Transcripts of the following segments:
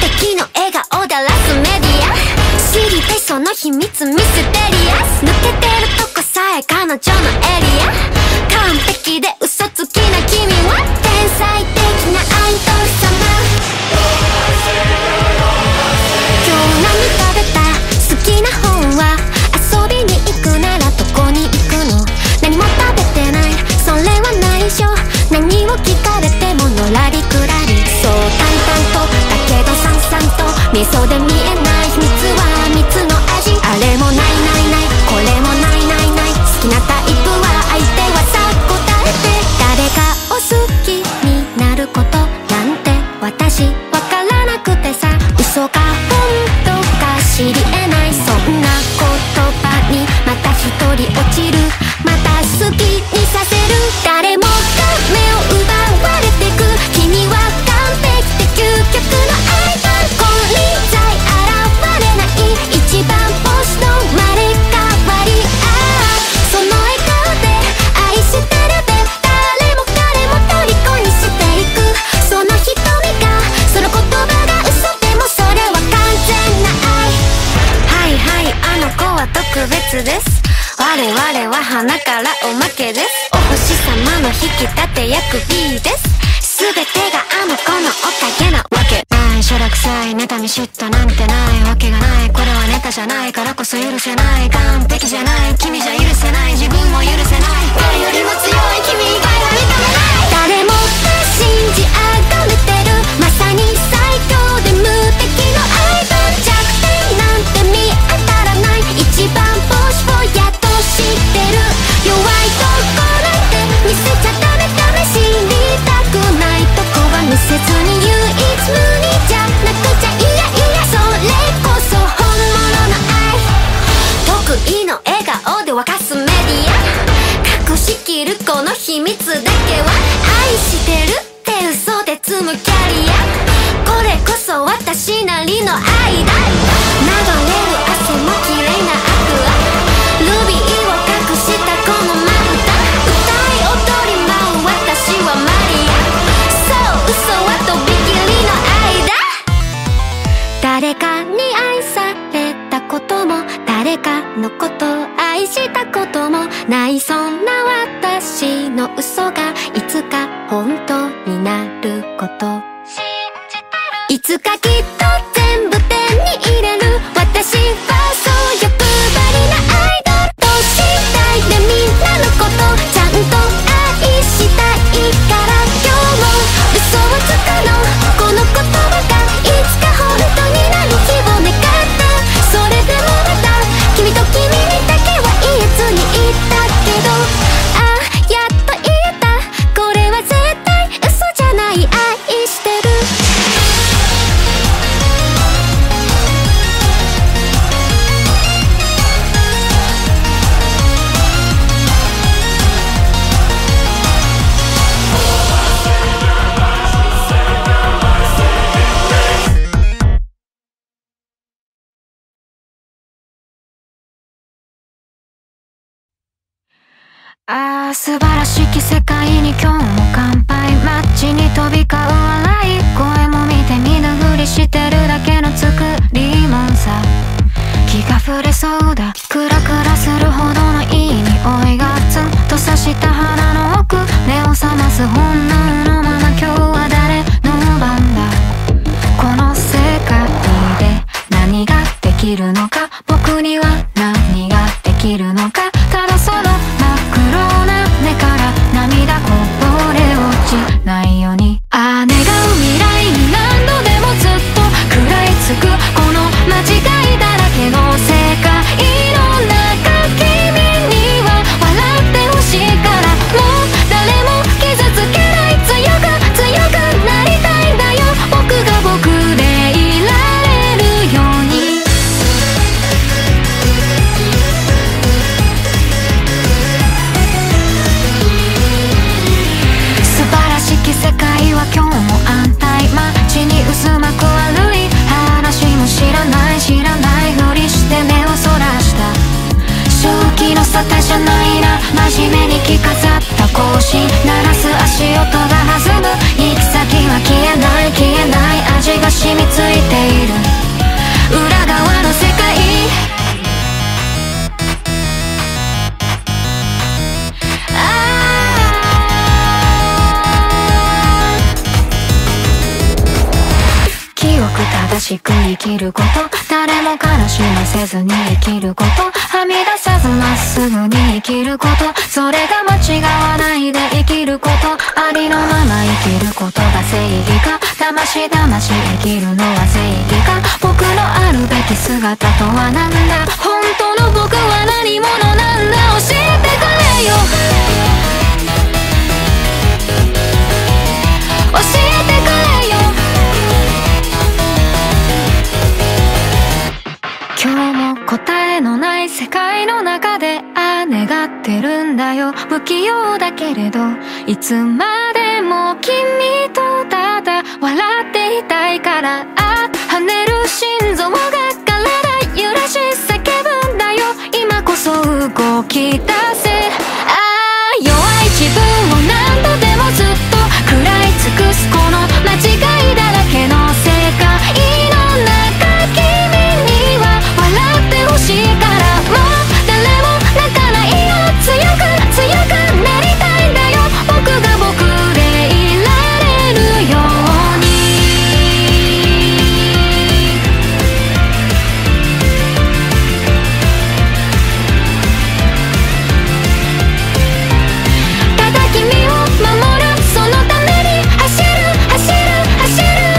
敵の笑顔だらすメディア、知りたいその秘密ミステリアス、抜けてるとこさえ彼女のエリア、完璧で嘘つきな君は天才的なアイドル様。今日何食べた？好きな本は？遊びに行くならどこに行くの？何も食べてない、それは内緒。何を聞かれてものらりくらり、そう淡々とだけどさんさんと味噌で見えない秘密は蜜の味。あれもないないない、これもないないない、好きなタイプは相手はさ答えて。誰かを好きになることなんて私わからなくてさ、嘘か本当か知り得ない、そんな言葉にまた一人落ちる、また好きにさせる。誰もが目を奪われてく、君は完璧で究極のアイドル。金輪際現れない一番星の生まれ変わり、その笑顔で愛してるで誰も彼も虜にしていく、その瞳がその言葉が嘘でもそれは完全な愛。はいはい、あの子は特別です、我々は花からおまけです、お星様の引き立て役 B です、全てがあの子のおかげなわけない。しょらくさい妬み嫉妬なんてないわけがない、これはネタじゃないからこそ許せない、完璧じゃない君じゃ許せない、自分も許せない、誰よりも強い君以外は認めない。誰もが信じあがめてる、まさに最強で無敵のアイドル。弱点なんて見当たらない、一番星をやっと知ってる、弱いとこなんて見せちゃダメダメ、知りたくないとこは見せずに唯一無二じゃなくちゃ、いやいやそれこそ本物の愛。得意の笑顔で沸かすメディア、隠しきるこの秘密だけは愛してるって嘘で積むキャリア、これこそ私なりの愛だ。流れる汗も綺麗なアクア、ルビーを隠したこのまぶた、歌い踊り舞う私はマリア、そう嘘はとびきりの愛だ。誰かに愛されたことも誰かのことを愛したこともない、そんな私の嘘がいつか本当になること信じてる、いつかきっと全部手に入れる、私はそう欲張りなアイドル、等身大でみんなのことちゃんと愛したいから、今日も嘘をつくのこの言葉がいつか本当になる日を願った、それでもまた君と君にだけは言えずにいたけど、やっと言えた、これは絶対嘘じゃない、愛してる。素晴らしき世界に今日も乾杯、街に飛び交う笑い声も見て見ぬふりしてるだけの作りもんさ、気が触れそうだ、クラクラするほどのいい匂いがツンと刺した鼻の奥、目を覚ます本能のまま今日は誰の番だ、この世界で何ができるのか、僕には何ができるのか、ただその真っ黒な目から涙こぼれ落ちないように、願う未来に何度でもずっと食らいつくこの間違いだらけの世界の中、君には笑ってほしいから、もう誰も傷つけない、強くなりたいんだよ、僕が僕でいられるように。素晴らしき世界は今日も安泰、街に渦巻く悪い話も知らないふりして目をそらした、正気の沙汰じゃないな、真面目に着飾った行進鳴らす足音が弾む、行き先は消えない味が染みついて優しく生きること、誰も悲しませずに生きること、はみ出さずまっすぐに生きること、それが間違わないで生きること、ありのまま生きることが正義か、魂魂生きるのは正義か、僕のあるべき姿とは何だ、本当の僕は何者なんだ、教えてくれよ、教えてくれよ。今日も答えのない世界の中で願ってるんだよ、不器用だけれどいつまでも君とただ笑っていたいから、跳ねる心臓が体揺らし叫ぶんだよ、今こそ動き出せ、弱い自分を何度でもずっと食らい尽くすこの間違いだらけの世界の中、君には笑ってほしいから、もう誰も泣かないよ、強く強くなりたいんだよ、僕が僕でいられるように。ただ君を守る、そのために走る走る走る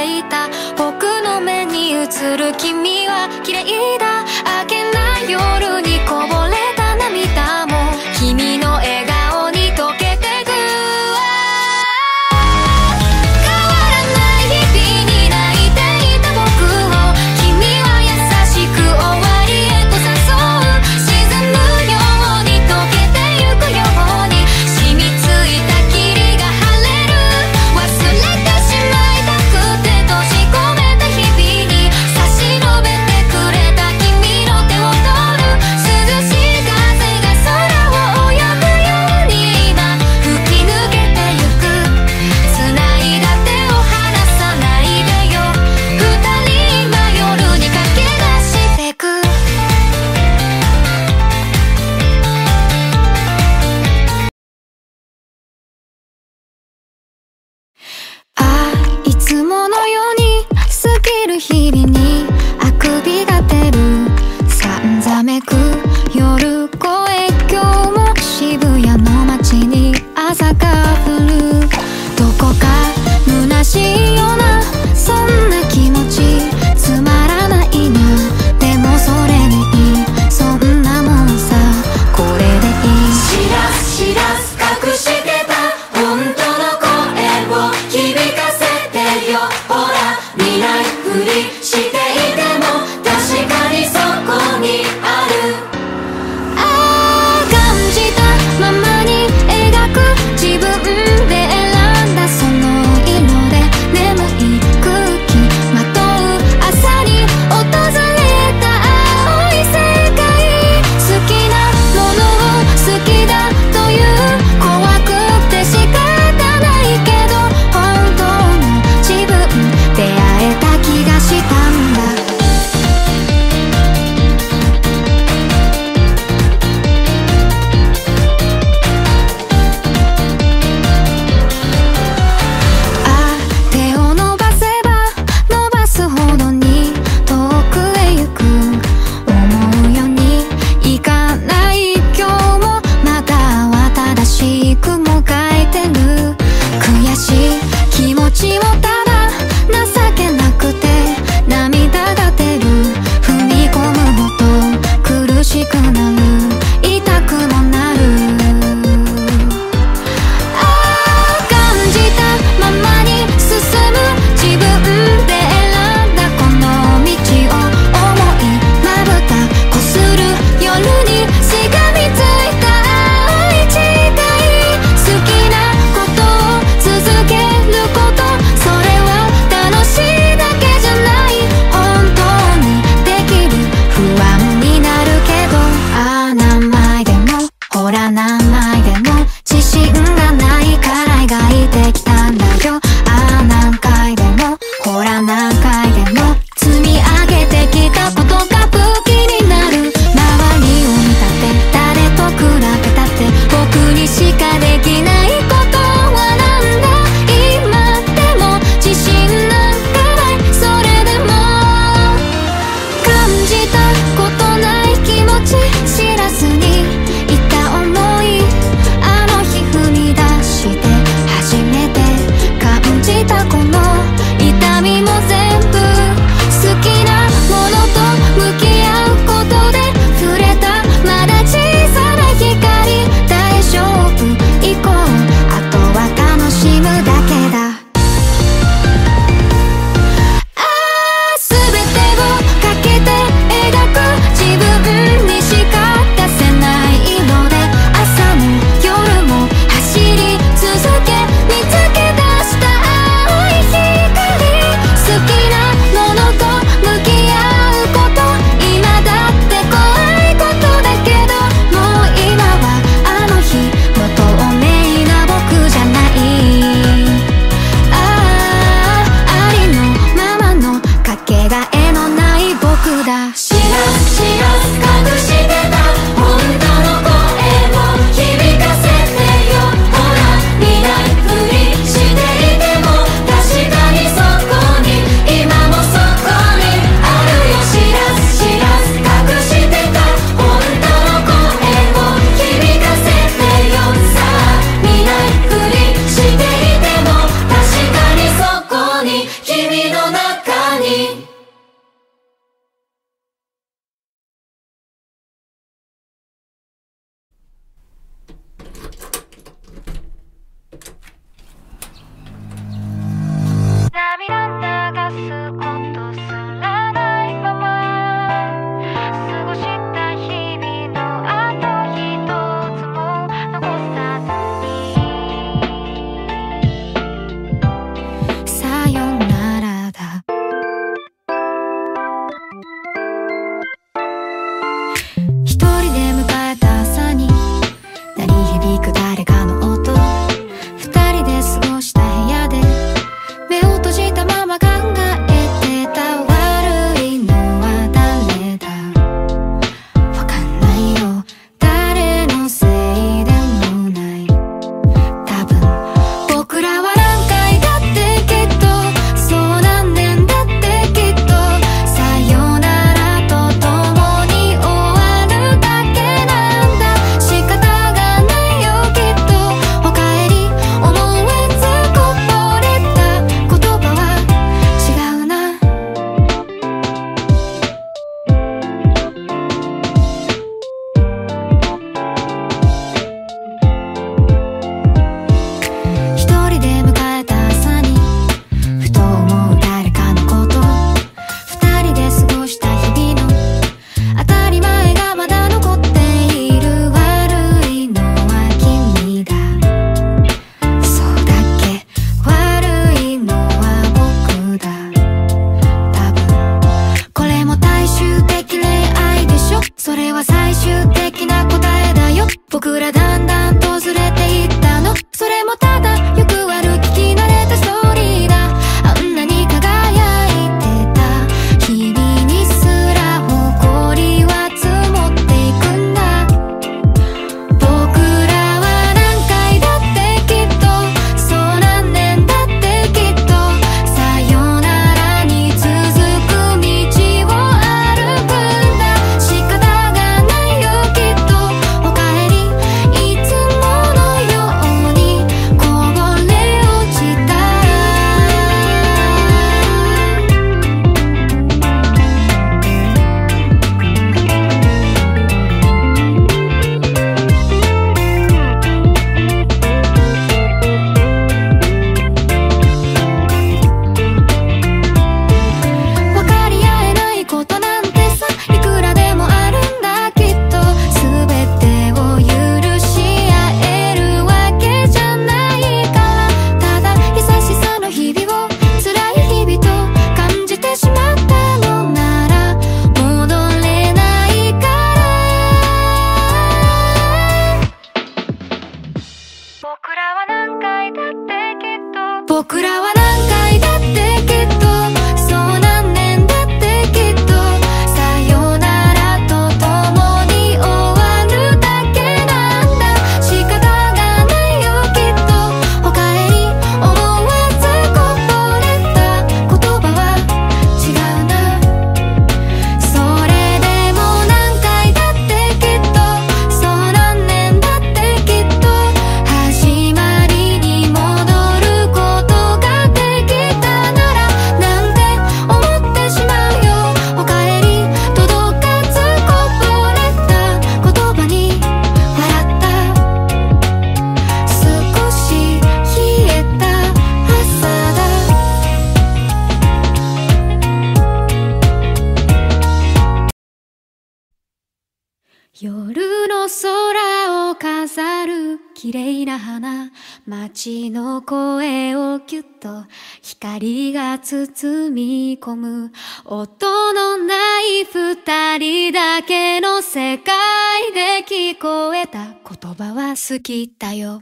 ていた。僕の目に映る君は綺麗だ。明けない夜にこぼれた涙も君の笑顔に溶けてく。変わらない日々に泣いていた僕を君は優しく終わりへと誘う。沈むように溶けてゆくように染みついた霧が晴れる。忘れてしまいたくて閉じ込めた日々に差し伸べてくれた君の手を取る。涼しい風が空を泳ぐように今吹き抜けてゆく。繋いだ手を離さないでよ。二人今夜に駆け出してく。いつものように過ぎる日々にあくびが出る。さんざめく夜声、今日も渋谷の街に朝が降る。どこか虚しいようなそんな気持ちつまらないな。でもそれでいい、そんなもんさ、これでいい。しらすしらす隠してた本当の声を響かせてよ。ほら見ないふりしている僕らは何回だってきっと、そう何年だってきっと、さよならと共に終わるだけなんだ。仕方がないよきっと。おかえり思わずこぼれた言葉は違うな。それでも何回だってきっと、そう何年だってきっと、始まりに戻ることができたならなんて思ってしまうよ。おかえり届かずこぼれた言葉に笑った。少し冷えた朝だ。夜の空を飾る綺麗な花、街の声をぎゅっと光が包み込む。音のない二人だけの世界で聞こえた言葉は好きだよ。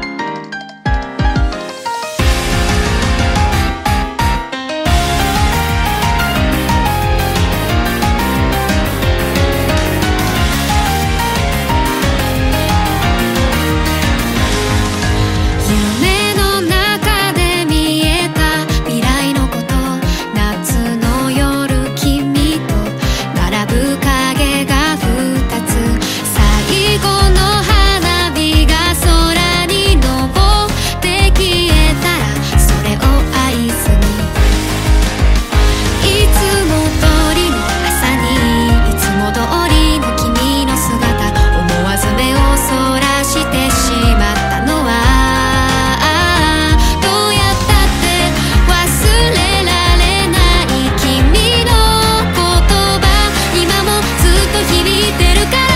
夢の中で見えた未来のこと、夏の夜君と並ぶ影が二つ、最後の花火が空に昇って消えたらそれを合図に、いつも通りの朝にいつも通りの君の姿、思わず目をそらしてしまったのはどうやったって忘れられない君の言葉、今もずっと響いてるから。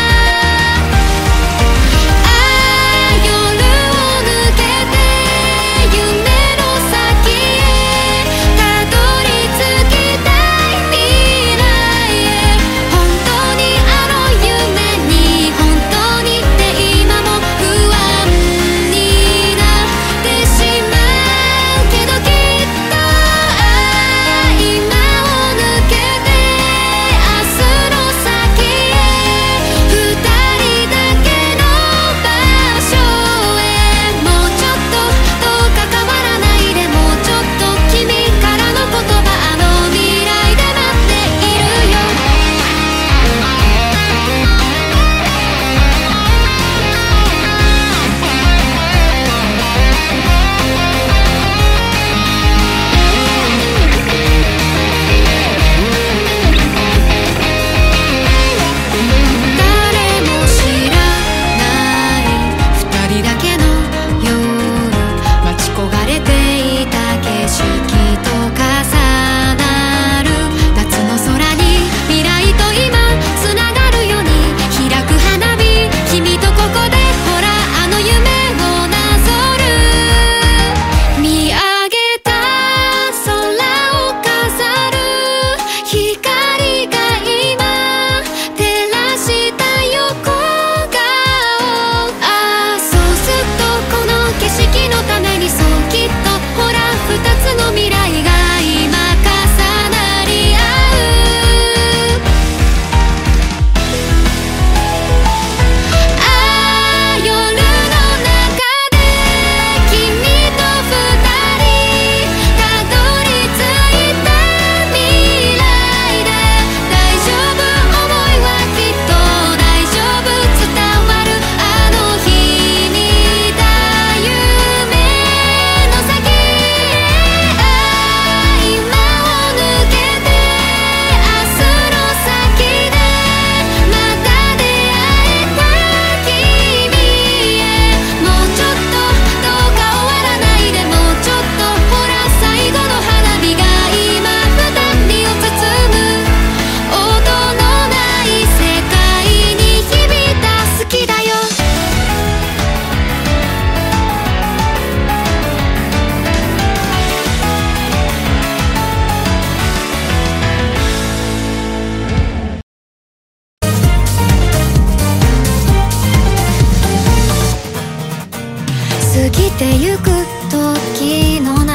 夜を抜けて夢の先へたどり着きたい未来へ、本当にあの夢に本当にって今も不安になってしまうけど、きっと今を抜けて明日の先へ二人だけの場所へ、もうちょっとどうか変わらないで、もうちょっと君からの言葉あの未来で待っているよ。誰も知らない二人だけの夜、待ち焦がれていた景色と重なる夏の空に未来と今つながるように開く花火、君とここでほらあの夢をなぞる。見上げた空を飾る光が今照らした横顔、そうずっとこの景色のために、そうきっとほら二つの未来が今重なり合う。夜の中で君と二人たどり着いた未来で、大丈夫思いはきっと大丈夫、伝わるあの日見た夢の先へ、今を抜けて明日の先でまた出会えた君へ、もうちょっとどうか終わらないで、もうちょっとほら最後の花火が今二人を包む、音のない世界に響いた好きだよ。過ぎてゆく時の流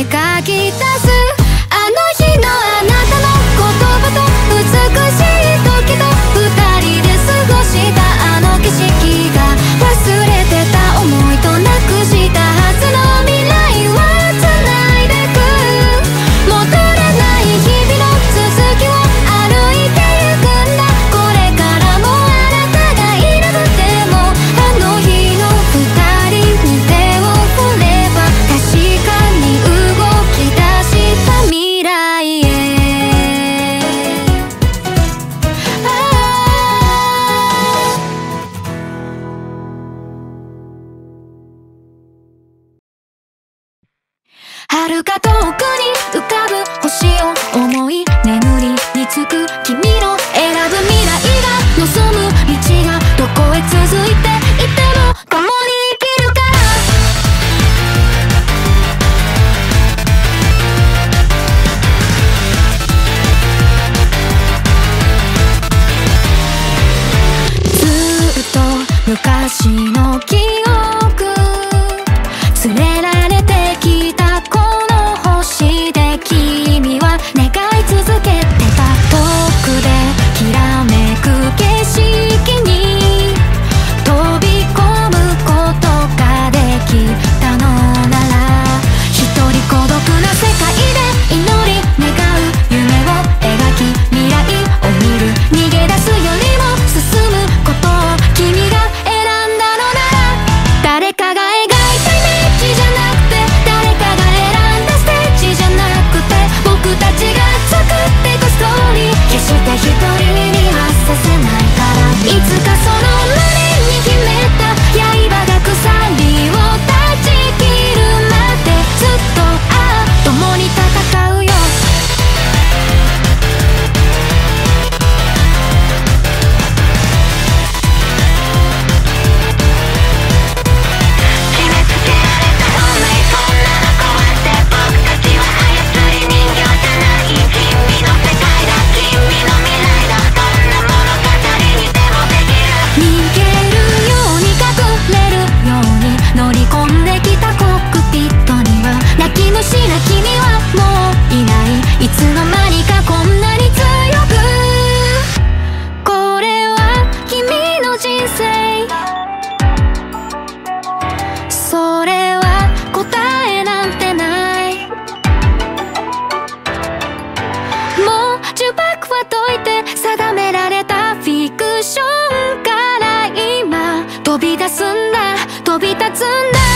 書き出すあの日のあなたの言葉と美しい時と二人で過ごしたあの景色が忘れてた思いとなくしたはずの未来は繋いでく戻れない日々の続きを歩いてゆくんだこれからもあなたがいなくてもあの日の二人に手を振れば確かに動き出した未来へ遥か遠くに浮かぶ星を思い眠りにつく君の選ぶ未来が望む道がどこへ続いていても共に生きるからずっと昔の記憶連れられてきたこの星で君は願い続けてた遠くできらめく景色に飛び込むことができたのなら一人孤独な世界で祈り願う夢を描き未来を見る逃げ出すよりも進むことを君が選んだのなら誰かが描いたイメージじゃなくて誰かが選んだステージじゃなくて僕たちが作っていくストーリー決して一人にはさせないからいつかその胸に秘めた刃が鎖を断ち切るまでずっと共に戦うよ決めつけられた運命そんなの壊して僕たちは操り人形じゃない君の世界だ君の未来だどんな物語にでもできる逃げるように隠れるように乗り込んできたコックピットには泣き虫な君はもういないいつの間にかこんなに強くこれは君の人生それは答えなんてないもう呪縛は解いて定められたフィクションから今飛び出すんだ飛び立つんだ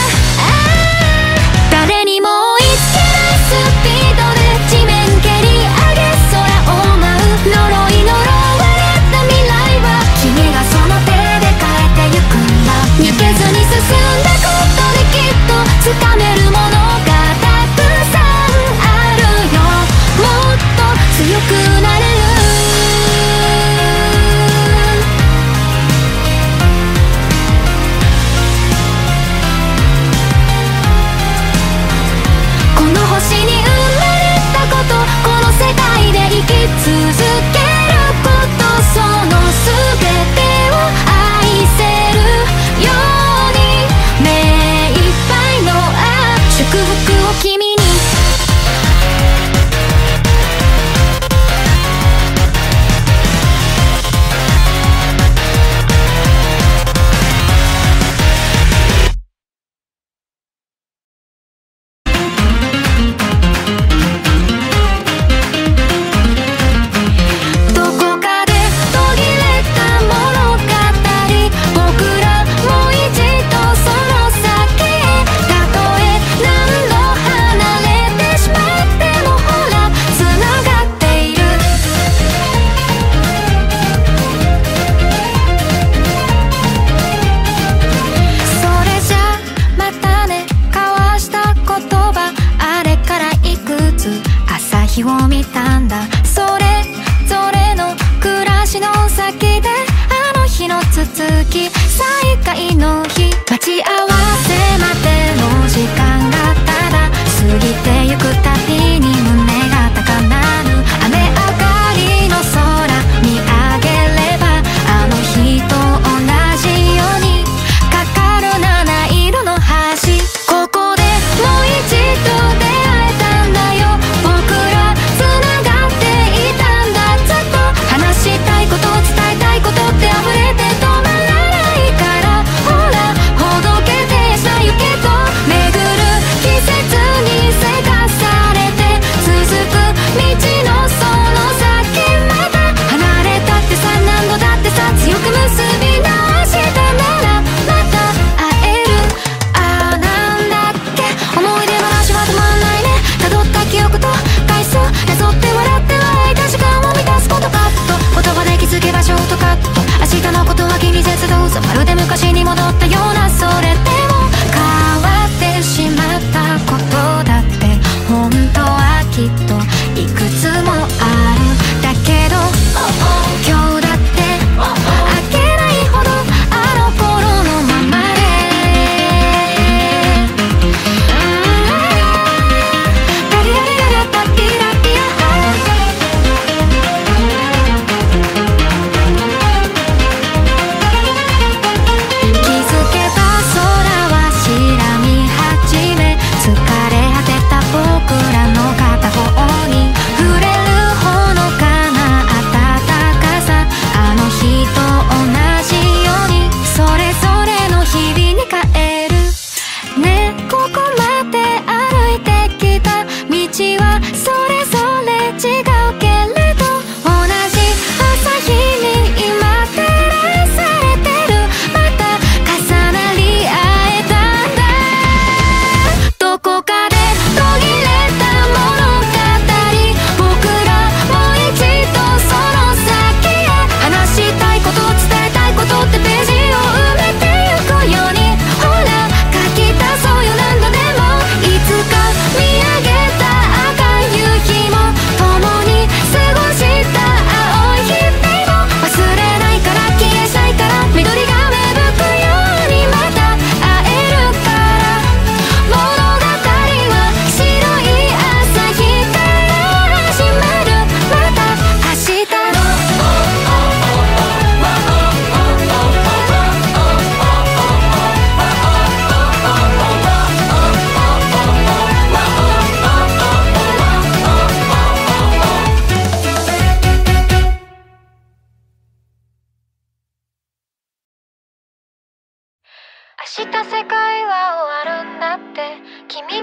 誰にも追いつけないスピードで地面蹴り上げ空を舞う呪い呪われた未来は君がその手で変えてゆくんだ逃げずに進んだことできっと掴めるものがたくさんあるよもっと強くなれるこの星に生まれたことこの世界で生き続けることその全てを愛せるように目いっぱいの祝福を君にどこかで途切れた物語僕らもう一度その先へたとえ何度離れてしまってもほらつながっているそれじゃまたね交わした言葉あれからいくつ朝日を見たんだそれぞれの暮らしの先であの日の続き再会の日待ち合わせまでの時間がただ過ぎてゆくたびに胸が高鳴る雨上がりの空見上げればあの日と同じようにかかる七色の橋ここでもう一度出会えた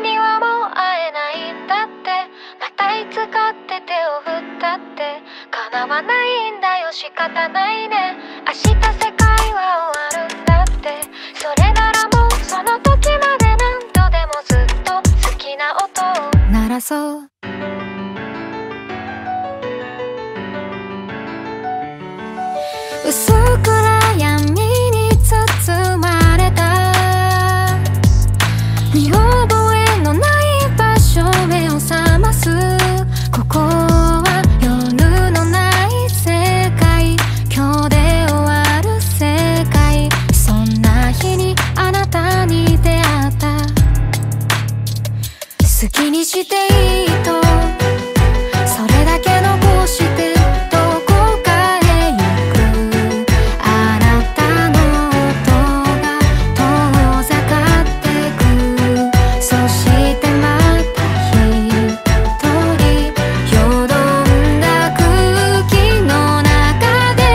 にはもう会えないんだって、またいつかって手を振ったって叶わないんだよ、仕方ないね。明日世界は終わるんだって、それならもうその時まで何度でもずっと好きな音を鳴らそう。薄暗闇に包まれた見覚えのない場所、目を覚ます。ここは夜のない世界、今日で終わる世界。そんな日にあなたに出会った。好きにしていいとそれだけ残してどこかへ行く。あなたの音が遠ざかってく。そしてまた一人よどんだ空気の中で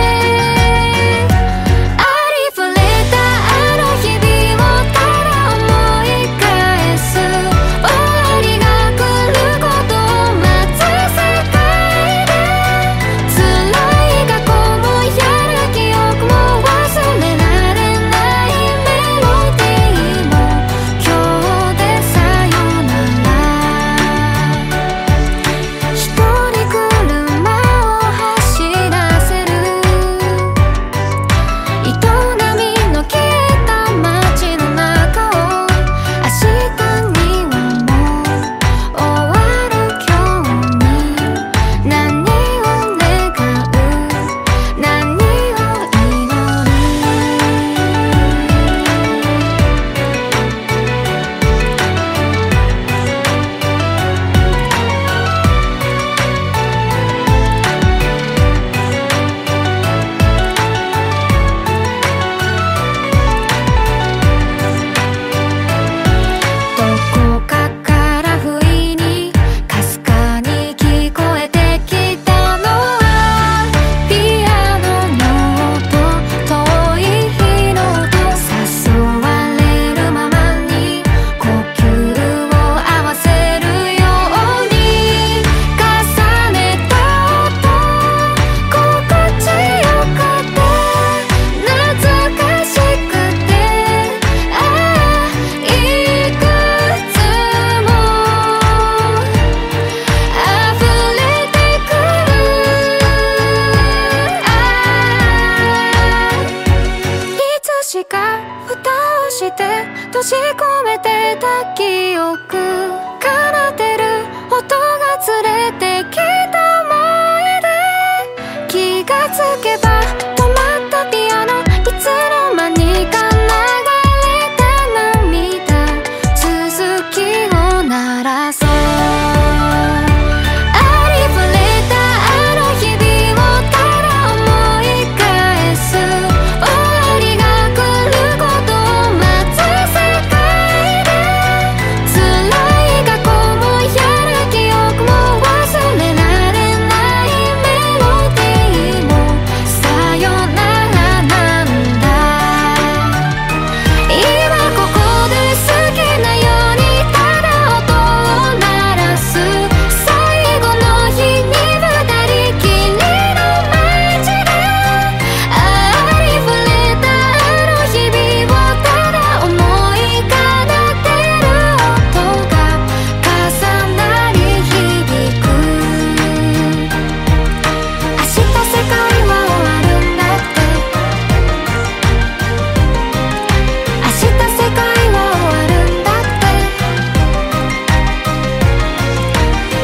ありふれたあの日々をただ思い返す。終わりが来ることを待つ世界で辛い過去もやる記憶も忘れられないメロディーも今日でさよなら。一人車を走らせる営みの消えた街の中を明日にはもう終わる今日に何を願う何を祈る。どこかから不意にかすかに聞こえてきたのはピアノの音、遠い日の音。誘われるままに呼吸を合わせるように重ねた音、心地よくて懐かしくて、ああいくつも溢れてくる。いつしか蓋をして閉じ込めてた記憶、奏でる音が連れてきた思い出。気がつけば止まったピアノ、いつの間にか流れた涙、続きを鳴らそう。ありふれたあの日々をただ思い返す。終わりが来ることを待つ世界で辛い過去もやる記憶も忘れられないメロディーもさよならなんだ。今ここで好きなようにただ音を鳴らす。最後の日に二人きりの街でありふれたあの日々をただ思い奏でる音が重なり響く。明日世界は終わるんだって、明日世界は終わるんだって。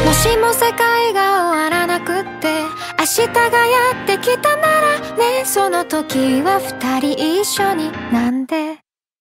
もしも世界が終わらなくって明日がやってきたならね、その時は二人一緒になんで。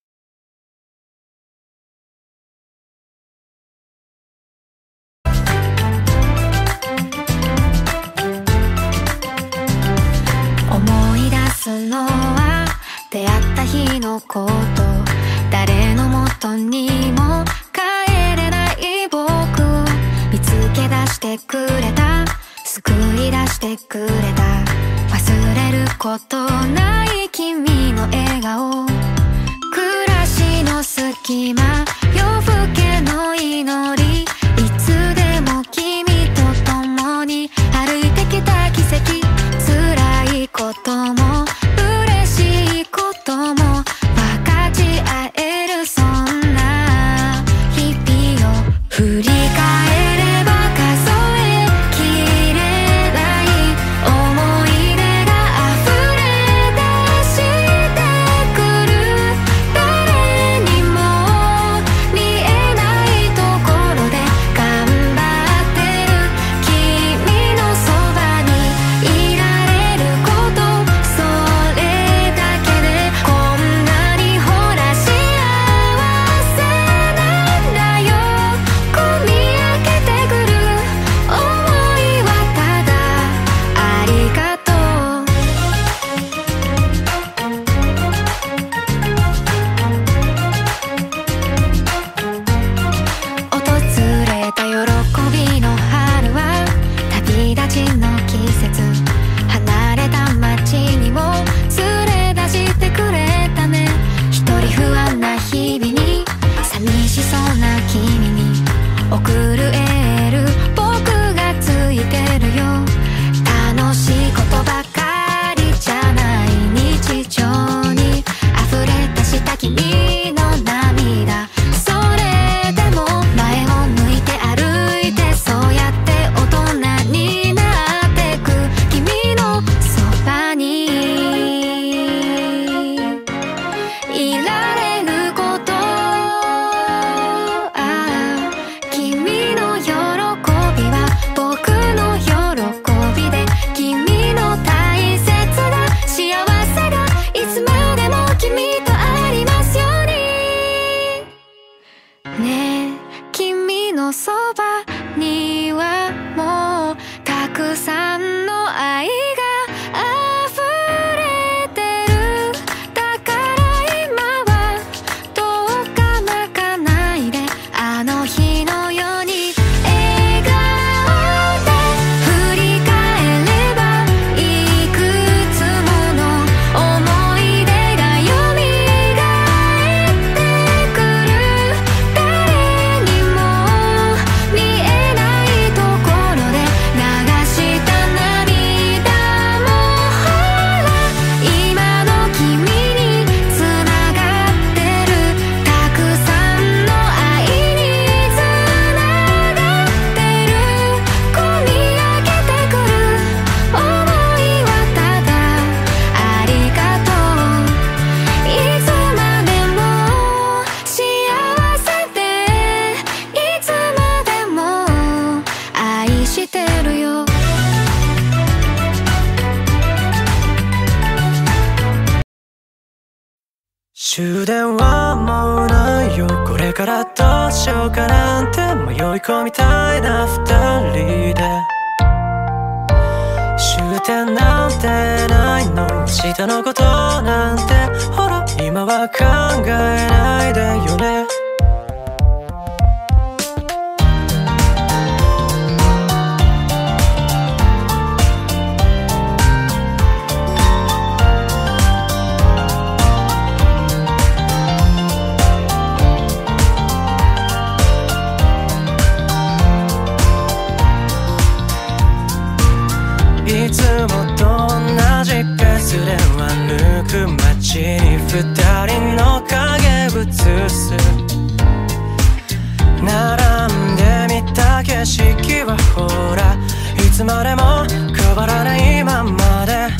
思い出すのは出会った日のこと。誰のもとにも帰れない僕を見つけ出してくれた、救い出してくれた。忘れることない君の笑顔、暮らしの隙間夜更けの祈り、いつでも君と共に歩いてきた奇跡、辛いことも嬉しいことも分かち合える、そんな日々を振り返れば数えきれない思い出が溢れ出してくる、誰にも見えないところで頑張ってる君のそばにいられること、それだけでこんなにほら幸せなんだよ。込み上げてくる想いはただありがとう。訪れた喜びの春は旅立ちの季節、離れた街にも連れ出してくれたね。一人不安な日々に寂しそうな君に送るエール、僕がついてるよ。楽しいことばかりじゃない日常に溢れ出した君の涙、それでも前を向いて歩いて、そうやって大人になってく君のそばにいられること、君の喜びは僕の喜びで、君の大切な幸せがいつまでも君とありますように。ねえ君のそばにはもうたくさんの愛が溢れてる、だから今はどうか泣かないで、あの日のように笑顔で振り返ればいくつもの思い出が蘇ってくる、誰にも見えないところで流した涙もほら今の君につながってる、たくさんの愛につながってる、込み上げてくる想いはただありがとう。いつまでも幸せで、いつまでも愛してるよ。 終電はもうないよ、これからどうしようかなんて迷い込みたいな二人で、終点なんてないの、明日のことなんてほら今は考えないでよね。いつもと同じペースで歩く街に二人の影映す、並んでみた景色はほらいつまでも変わらないままで、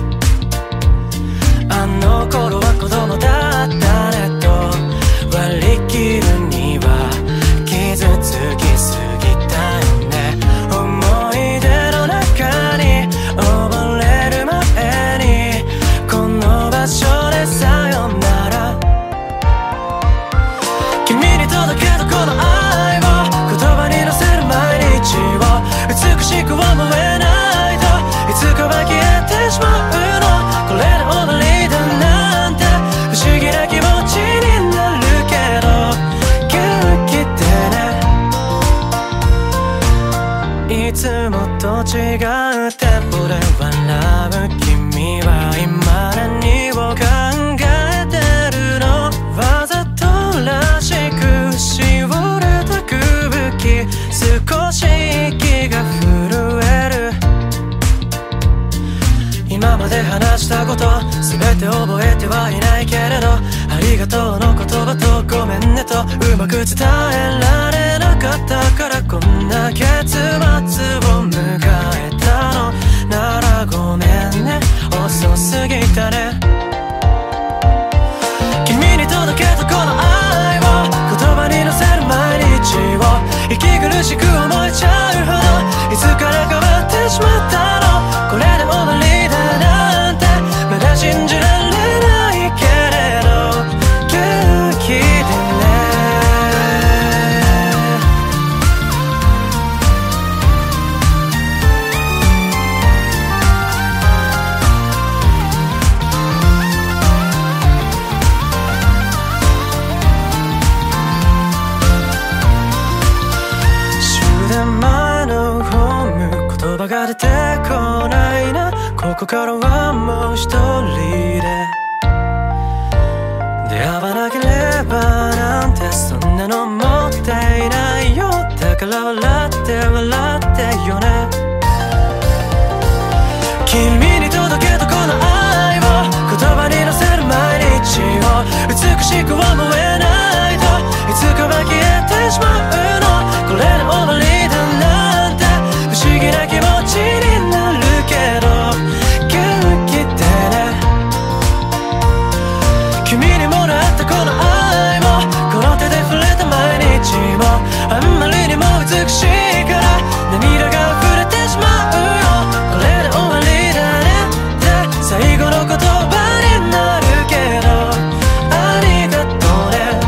あの頃は子供だったねと割り切るには傷つきすぎたよね。思い出の中に溺れる前にこの場所でさよなら、君に届けたこの愛を言葉に乗せる毎日を美しく思えないといつかは消えてしまうの、これで終わりだなんて不思議な気持ちになるけど元気でね、いつもと違うテンポで笑う君は今何を考えてるの、わざとらしくしよう少し息が震える。今まで話したこと全て覚えてはいないけれど、ありがとうの言葉とごめんねとうまく伝えられなかったから、こんな結末を迎えたのならごめんね、遅すぎたね。君に届けたこの愛を言葉に乗せる毎日を息苦しく思えちゃうほど、いつから変わってしまったの、これで終わりだなんてまだ信じられないけれど、勇気でね。が出てこないな、ここからはもう一人で出会わなければなんてそんなの持っていないよ。だから笑って笑ってよね。君に届けたこの愛を言葉に乗せる毎日を美しく思えないといつかは消えてしまうの、これで終わりだなんて不思議な気持ちになるけど、勇気でね。君にもらったこの愛もこの手で触れた毎日もあんまりにも美しいから涙が溢れてしまうよ、これで終わりだねって最後の言葉になるけど、ありがとうね。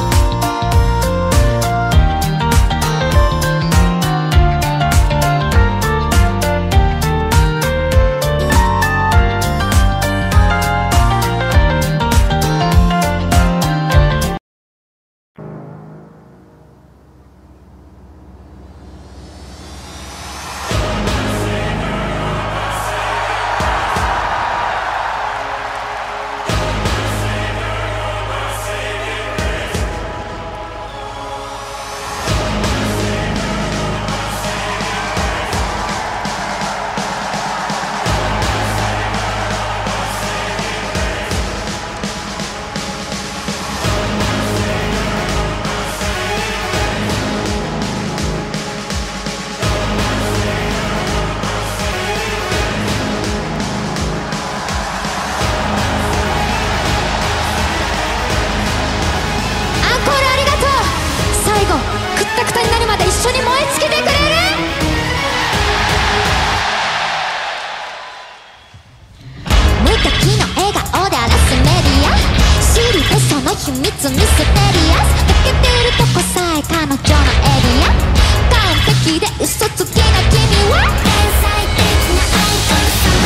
秘密ミステリアス抜けてるとこさえ彼女のエリア、完璧で嘘つきな君は天才的なアイドル様。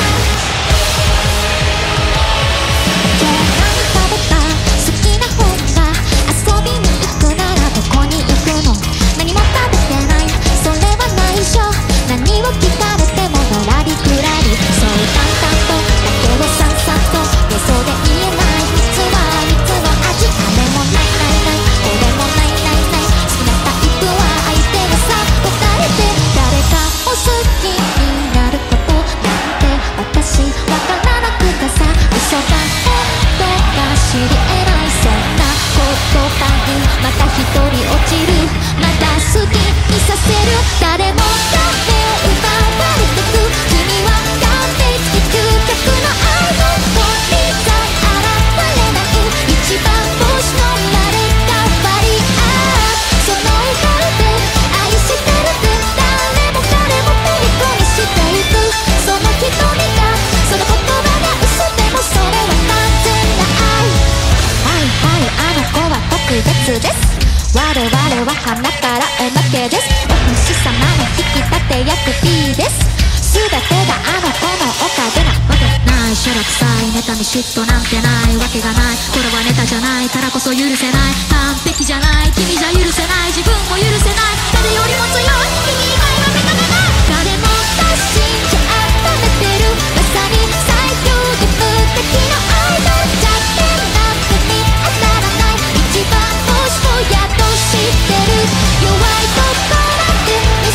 今日何食べた好きな本が、遊びに行くならどこに行くの、何も食べてないそれは内緒、何を聞かれてものらりくらり、そう淡々とだけどさっさと予想で言えない実は蜜の味、あれもないないないこれもないないない、好きなタイプは相手がさ答えて、誰かを好きになることなんて私わからなくてさ、嘘が本当か知り得ないそんな言葉にまた一人落ちる、また好きにさせる、誰もダメを奪われてく、君は完璧究極の愛の鳥さえ現れない、一番星の生まれ変わり、その笑顔で愛してるって誰も彼も虜にしていく、その瞳がその言葉が嘘でもそれは完全な愛、はいはいあの子は特別です、我々は花からおまけです、お星様の引き立て役 B です、全てがあの子のおかげなわけない、しゃらくさい妬み嫉妬なんてないわけがない、これはネタじゃないからこそ許せない、完璧じゃない君じゃ許せない、自分も許せない、誰よりも強い君以外は認めない、誰もが信じ温めてるまさに最強で無敵のアイドル、弱点なんて見当たらない、一番星をやっと知ってる、弱いところで見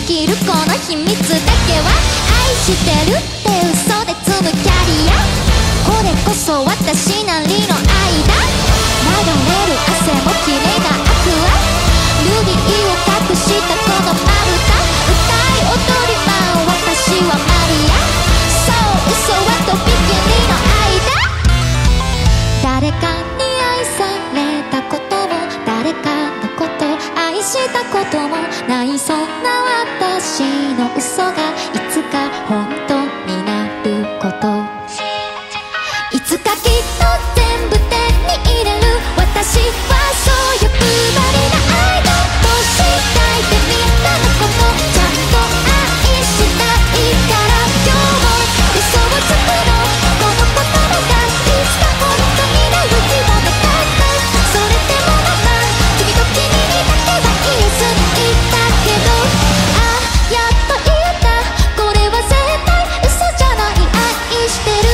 きるこの秘密だけは愛してるって嘘で積むキャリア、これこそ私なりの愛だ。流れる汗も綺麗なアクア、ルビーを隠したこのまぶた、歌い踊り舞う私はマリア、そう嘘はとびきりの愛だ。誰かに愛されたことも誰かのこと愛したこともないそんな私の嘘がいつか本当になること、いつかきっと全部手に入れる。私はそういうつもりな愛だとしたいってみんなのことちゃんと愛したいから今日も嘘をつくのこの言葉がいつか本当になる日を願ってそれでもまま君と君にだけはイエス言ったけど、あやっと言えたこれは絶対嘘じゃない愛してる。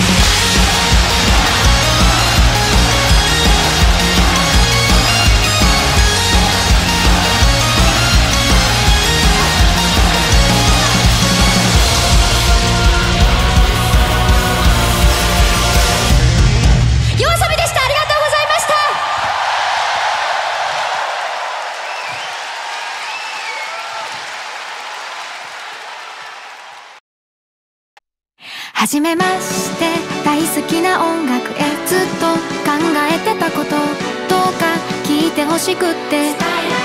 はじめまして大好きな音楽へずっと考えてたことどうか聞いてほしくって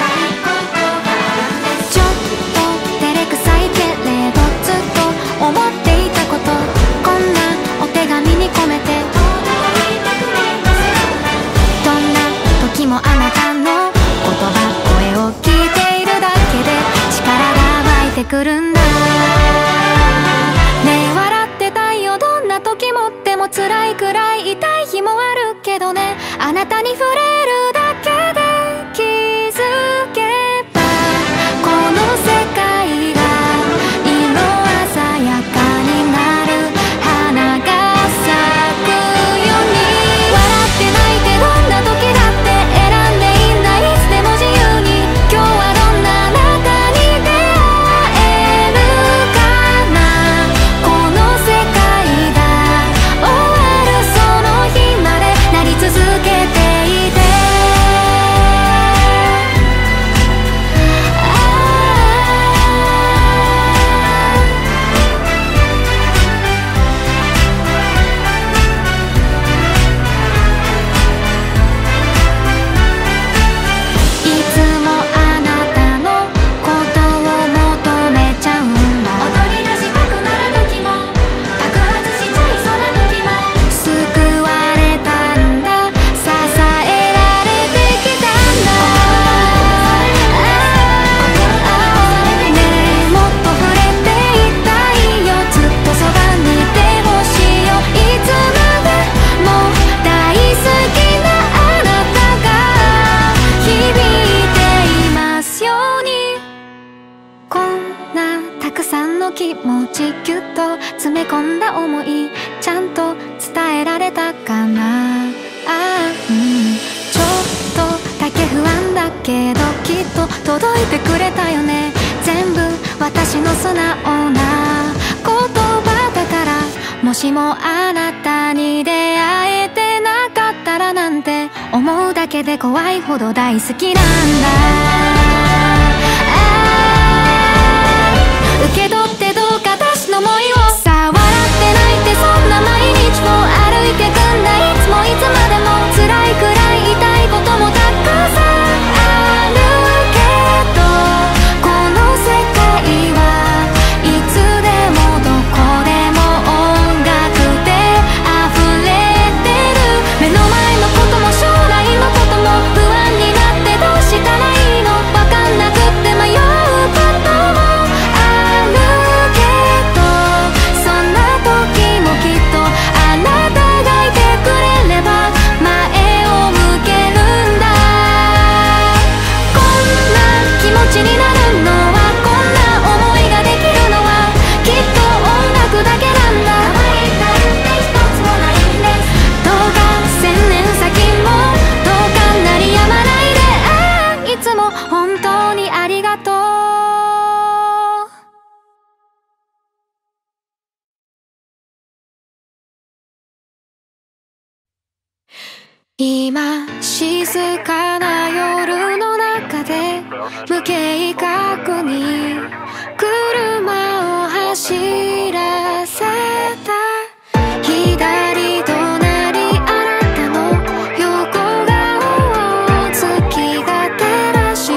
ちょっと照れくさいけれどずっと思っていたことこんなお手紙に込めてどんな時もあなたの言葉声を聞いているだけで力が湧いてくるんだねえ笑ってたいよどんな時もでも辛いくらい痛い日もあるけどねあなたに触れるだけで気づけばこの世界が色鮮やかになる花が咲くように笑って泣いてどんな時だって選んでいいんだいつでも自由に今日はどんなあなたに出会えるかなこの世界が終わるその日までなり続けていていつもあなたのことを求めちゃうんだ踊り出したくなる時も爆発しちゃいそうな時も救われたんだ支えられてきたんだねえもっと触れていたいよずっとそばにいてほしいよいつまでも大好きなあなたが響いていますようにこんなたくさんの気持ちぎゅっと詰め込んだ思いちゃんと伝えられたかなちょっとだけ不安だけどきっと届いてくれたよね全部私の素直な言葉だからもしもあなたに出会えてなかったらなんて思うだけで怖いほど大好きなんだ受け取ってどうか私の想いをさあ笑って泣いてそんな毎日を歩いてくんだいつもいつまでも辛いくらい痛いこともたくさんあるけどこの世界はいつでもどこでも音楽で溢れてる目の前のことも将来のことも不安になってどうしたらいいのわかんなく静かな夜の中で無計画に車を走らせた。左隣あなたの横顔を月が照らした。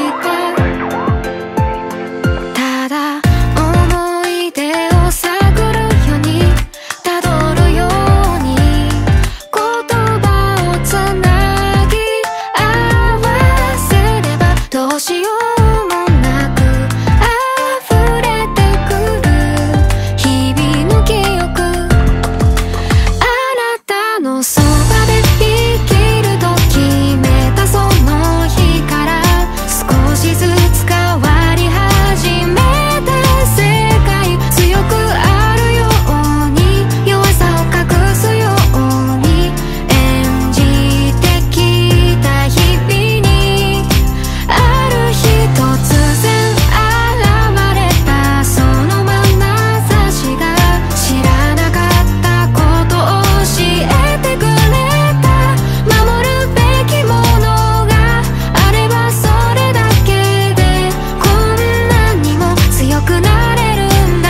ただ思い出を探るようにたどるように言葉をつなぎ合わせればどうしようもなく溢れてくる日々の記憶。あなたのそばで生きると決めたその日から少しずつ変わり始めた世界。強くあるように弱さを隠すように演じてきた日々にある日突然現れたその眼差しが知らなかったことを教えてくれた。守るべきものがあればそれだけでこんなにも強くなれるんだ。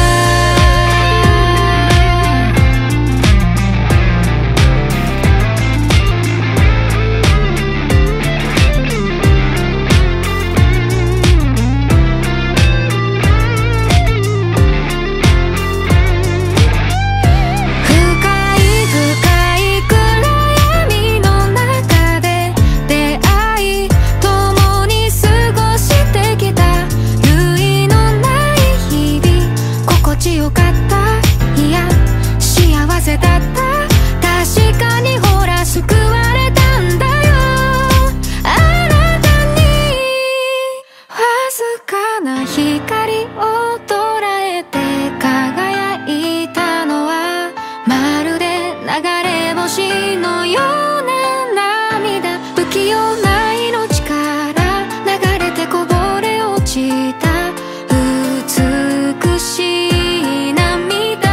深い深い暗闇の中で出会い共に過ごしてきた類のない日々。心地よかった、いや幸せだった。確かにほら救われたんだよ。あなたにわずかな光を捉えて輝いたのはまるで流れ星のような涙。不器用な命から流れてこぼれ落ちた美しい涙。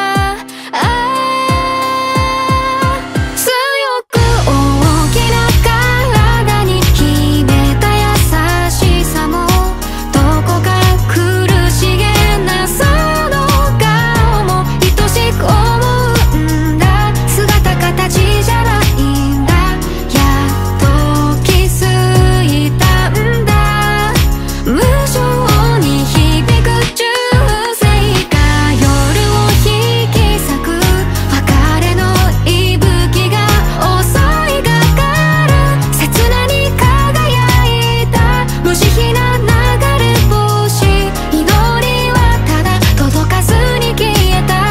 強く大きな体に秘めた優しさもどこか苦しげなその顔も愛しく思うんだ。姿形じゃないんだ。やっと気づいたんだ。無情に響く銃声が夜を引き裂く。別れの息吹が襲いがかる。切なに輝いた無慈悲な流れ星。祈りはただ届かずに消えた。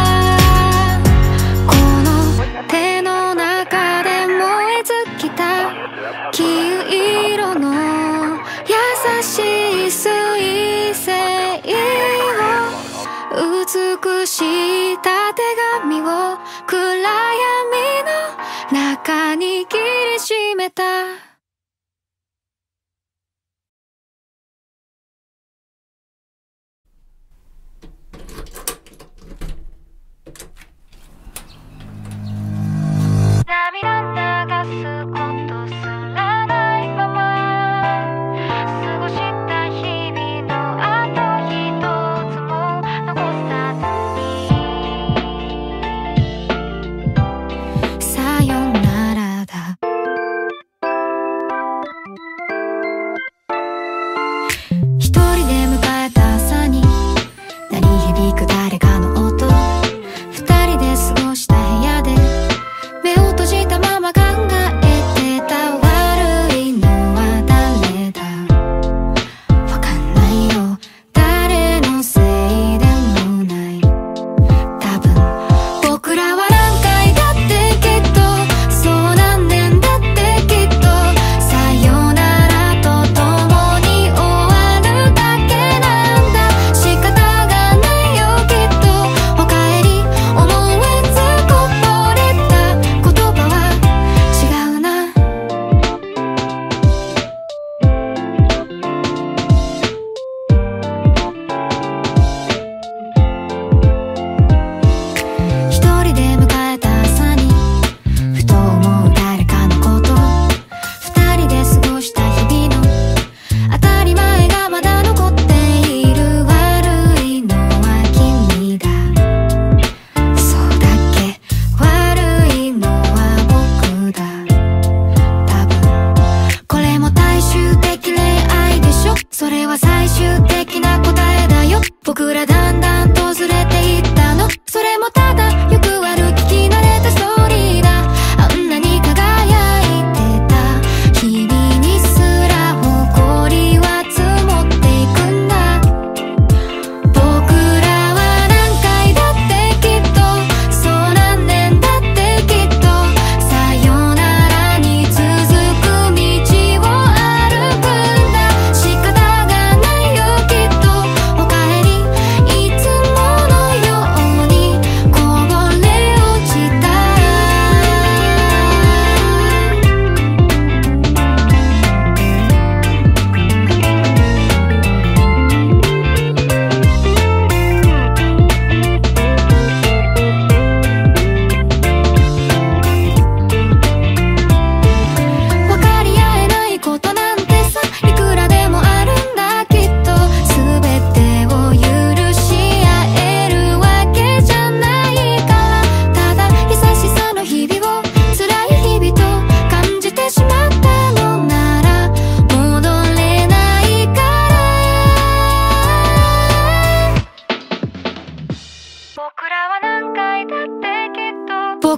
この手の中で燃え尽きた黄色の優しい水星を美しいたてがみを暗闇の中に握りしめた。涙流すことすらないまま過ごした日々のあと一つも残さずにさよならだ。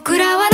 僕らは